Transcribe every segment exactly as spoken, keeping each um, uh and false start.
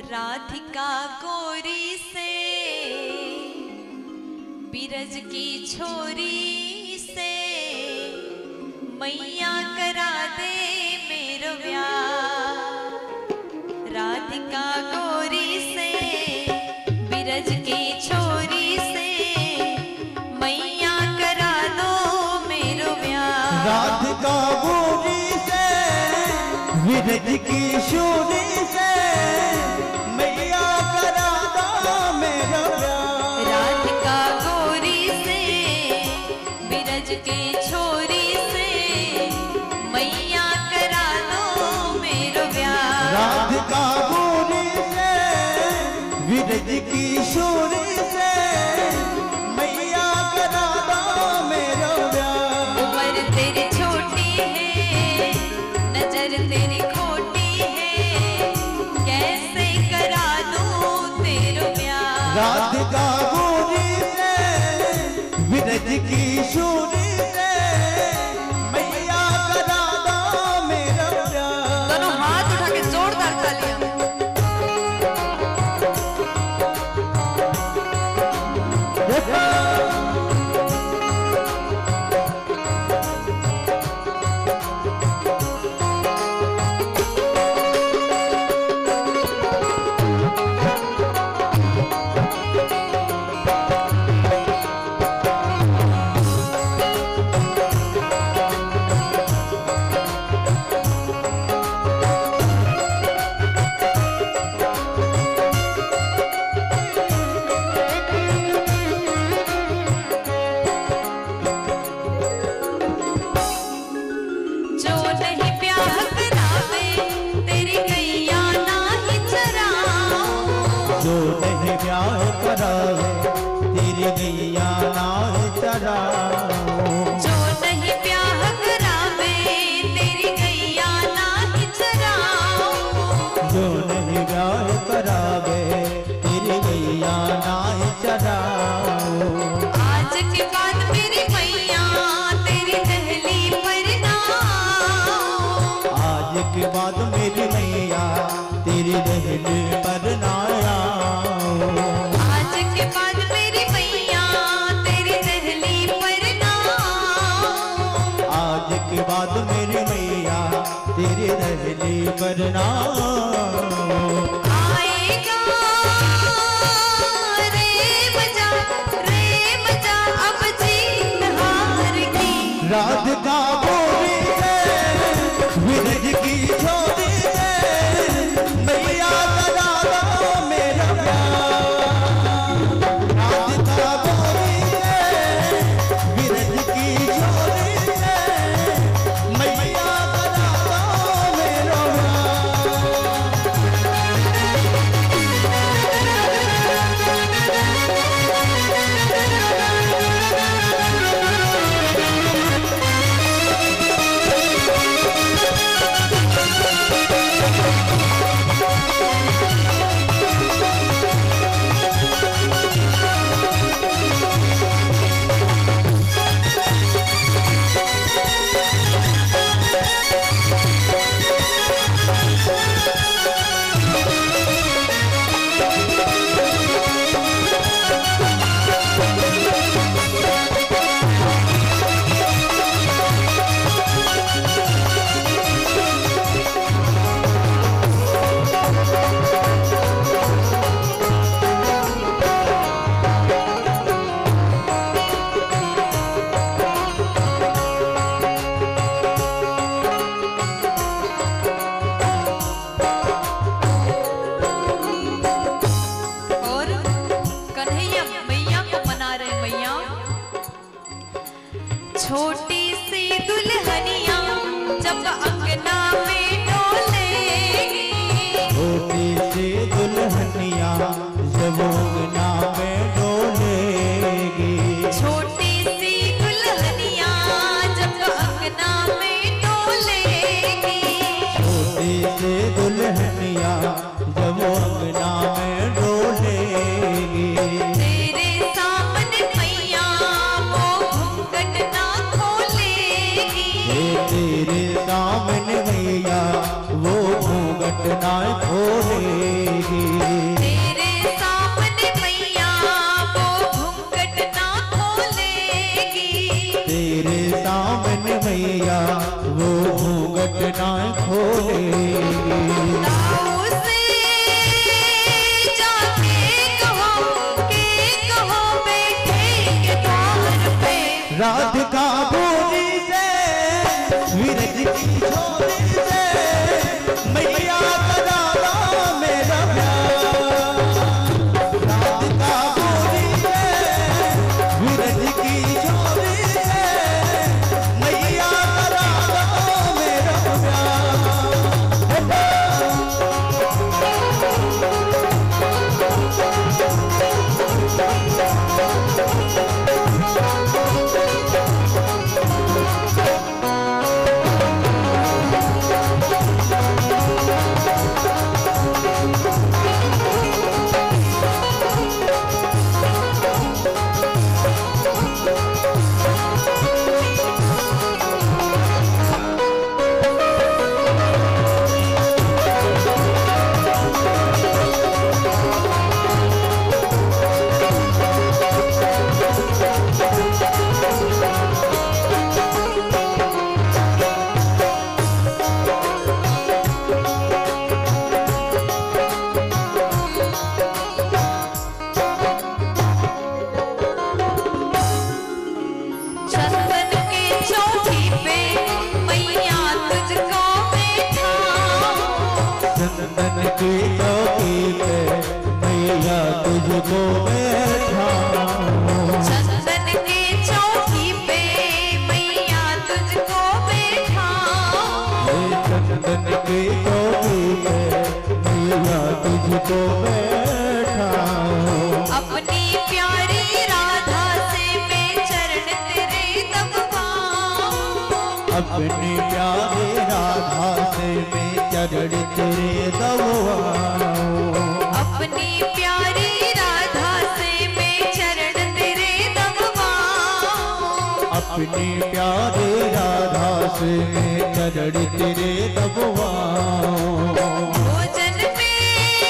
राधिका गोरी से बिरज की छोरी से मैया करा दे मेरो ब्याह। राधिका गोरी से बिरज की छोरी से मैया करा दो मेरो ब्याह। राधिका गोरी से बिरज की छोरी से मैया करा दो मेरो ब्याह। राधिका गोरी से बिरज की छोरी से मैया करा दो मेरो ब्याह। राधिका गोरी से बिरज की छोरी से मैया करा दो मेरो ब्याह। उम्र तेरी छोटी है नजर तेरी खोटी है कैसे करा दूं तेरो ब्याह। राधिका गोरी से बिरज की छोरी से मैया करा दो मेरो ब्याह। दोनों हाथ उठा के जोरदार तालियां। जो नहीं ब्याह करावे तेरी गैया नाय चराओ। जो नहीं ब्याह करावे तेरी गैया नाय चराओ। जो नहीं ब्याह करावे तेरी गैया नाय चराओ। आज के बाद मेरी मैया तेरी दहली पर ना आओ। आज के बाद मेरी मैया तेरी दहली पर ना आओ। आज के बाद मेरी मैया तेरी दहली पर ना आओ। आज के बाद मेरी मैया तेरी दहली पर ना आओ। आएगा रे मजा रे मजा अब जीत हार की। राधिका गोरी से बिरज की छोरी से मैया करा दो मेरो ब्याह। राधिका गोरी से बिरज की छोरी से मैया करा दो मेरो ब्याह। छोटी सी दुल्हनिया जब अंगना में डोलेगी। छोटी सी दुल्हनिया जब अंगना में डोलेगी। छोटी सी दुल्हनिया जब अंगना में डोलेगी। छोटी सी दुल्हनिया जब अंगना में डोलेगी। तेरे सामने मैया वो घूंघट ना खोलेगी। तेरे सामने मैया वो घूंघट ना खोलेगी। तुझको बैठाऊं। चंदन के चौकी पे मैया तुझको बैठाऊं। चंदन के चौकी पे मैया तुझको बैठाऊं। अपनी प्यारी राधा से मैं चरण तेरे दबवाऊं। अपनी प्यारी राधा से मैं चरण तेरे दबवाऊं। अपनी प्यारी राधा से मैं चरण तेरे दबवाऊं। अपनी प्यारी राधा से मैं चरण तेरे दबवाऊं। भोजन में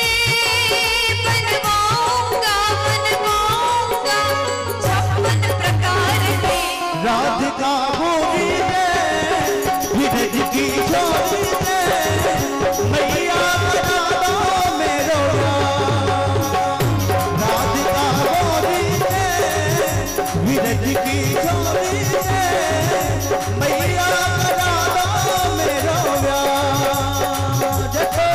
बनवाऊंगा बनवाऊंगा छप्पन प्रकार के। राधिका भूमि दे विरज की छोड़ी दे मैया बना दो मेरो प्यार। राधिका भूमि दे विरज की छोड़ी दे मैया बना दो मेरो प्यार। जखो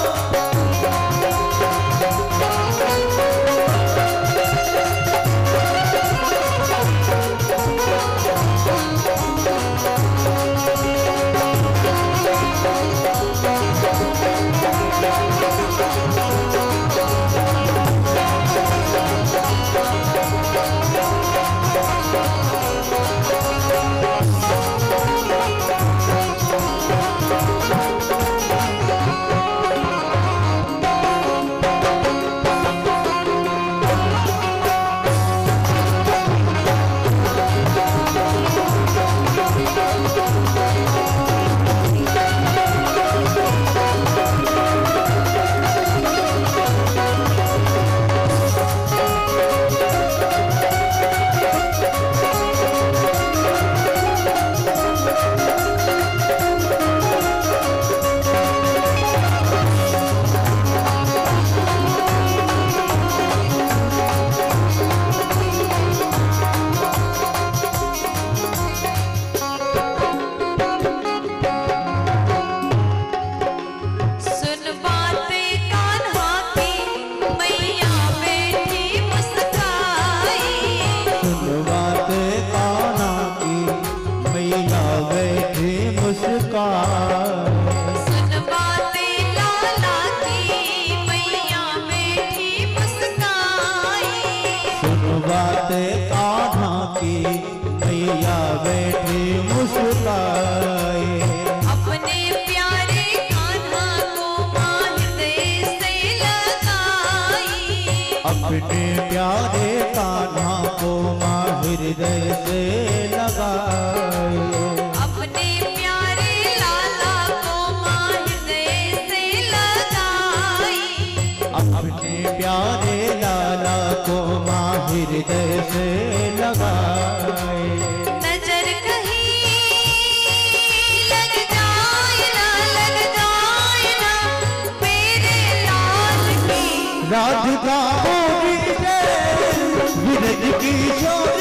सुन बातें कान्हा की मैया बैठी मुस्काई। सुन बातें कान्हा की मैया बैठी मुस्काई। सुन बातें लाला की मैया बैठी मुस्काई। सुन बातें कान्हा की मैया बैठी मुस्काई। अपने प्यारे कान्हा को माँ हृदय से लगाई। अपने प्यारे कान्हा को माँ हृदय से लगाए। अपने प्यारे लाला को माँ हृदय से लगाई। अपने प्यारे लाला को माँ हृदय से लगाए। नजर कहीं लग जाए ना लग जाए ना मेरे लाल की। राधिका भूमि दे विरज की छोड़ी